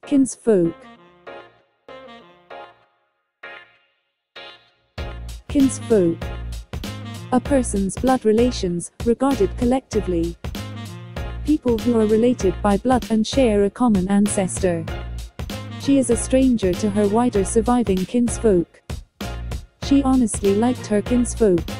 Kinsfolk. Kinsfolk. A person's blood relations, regarded collectively. People who are related by blood and share a common ancestor. She is a stranger to her wider surviving kinsfolk. She honestly liked her kinsfolk.